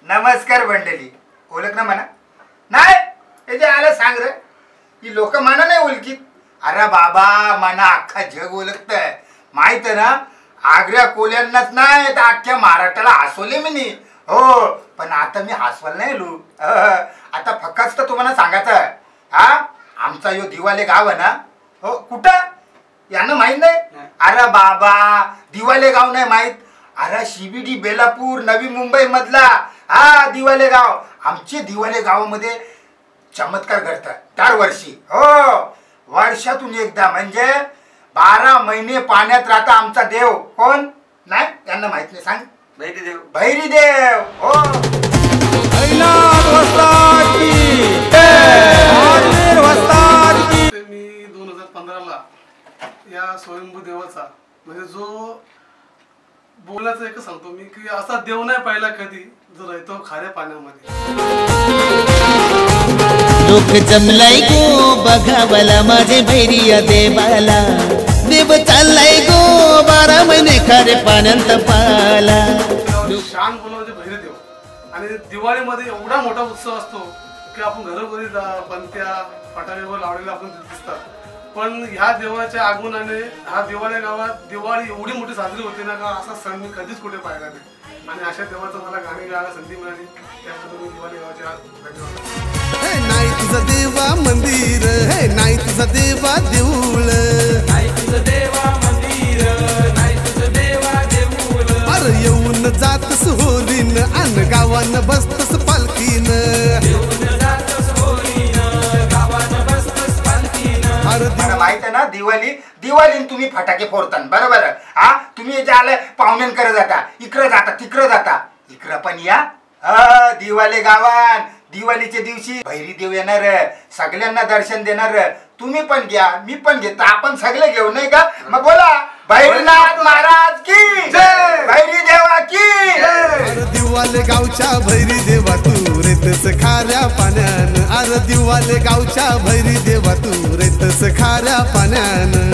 नमस्कार मंडळी. ओळख ना म्हणा नाही हे जे आलं सांग रे की लोक म्हणा नाही ओळखीत. अरे बाबा मना अख्खा जग ओळखतंय माहित आहे ना. आग्र्या कोल्यांनाच नाही तर अख्ख्या महाराष्ट्राला हसवले मी नाही. हो पण आता मी हसवायला नाही लो. आता फक्त तुम्हाला सांगायचं हा आमचा यो दिवाले गाव आहे ना. हो कुठं यांना माहित नाही. अरे बाबा दिवाले गाव नाही माहित. अरे CBD बेलापूर नवी मुंबई मधला हा दिवाले गाव. आमचे दिवाले गावामध्ये चमत्कार घडतात दरवर्षी. हो वर्षातून एकदा म्हणजे 12 महिने पाण्यात राहता आमचा देव. कोण नाही त्यांना माहित नाही. सांग भैरीदेव. भैरीदेव हो मी 2015ला या स्वयंभू देवाचा म्हणजे जो बोलायचं एक सांगतो मी की असा देव नाही पाहिला कधी जो राहतो खाऱ्या पाण्यामध्ये. लोक जमलाय गो बघावला माझे भैरिया देवाला. देव चाललाय गो 12 महिने खारे पाण्यात पाला. शान बोलणं म्हणजे भैरदेव. आणि दिवाळीमध्ये एवढा मोठा उत्सव असतो की आपण घरोघरी पंत्या फटाके लावलेले आपण दिसतात. पण ह्या देवाच्या आगमनाने हा दिवाळी गावात दिवाळी एवढी मोठी साजरी होते ना का असा सण मी कधीच कुठे पाहिला नाही. आणि अशा देवाचं मला गाणी गायला संधी मिळाली त्याबद्दल मी दिवाळी गावाच्या धन्यवाद. नाही तुझं देवा मंदिर हे नाही तुझं देवा देऊळ. नाही तुझं देवा मंदिर नाही तुझं देवा देऊळ. अरे येऊन जातस होलीन अन गावान बसतस पालखीन. मला माहित आहे ना दिवाळी तुम्ही फटाके फोडता बरोबर. हा तुम्ही जे आले पाहुण्यांकडे जाता इकडे जाता तिकडे जाता इकडं पण या. दिवाळी गावान दिवाळीच्या दिवशी भैरीदेव येणार सगळ्यांना दर्शन देणार. तुम्ही पण घ्या मी पण घेतो आपण सगळे घेऊ नाही का. मग बोला भैरनाथ महाराज की जय भैरी देवा की. दिवाले गावच्या भैरी देवा तू रेतस खाऱ्या पाण्यान. अरे दिवाले गावच्या भैरी देवा तू रेतस खाऱ्या पाण्यान.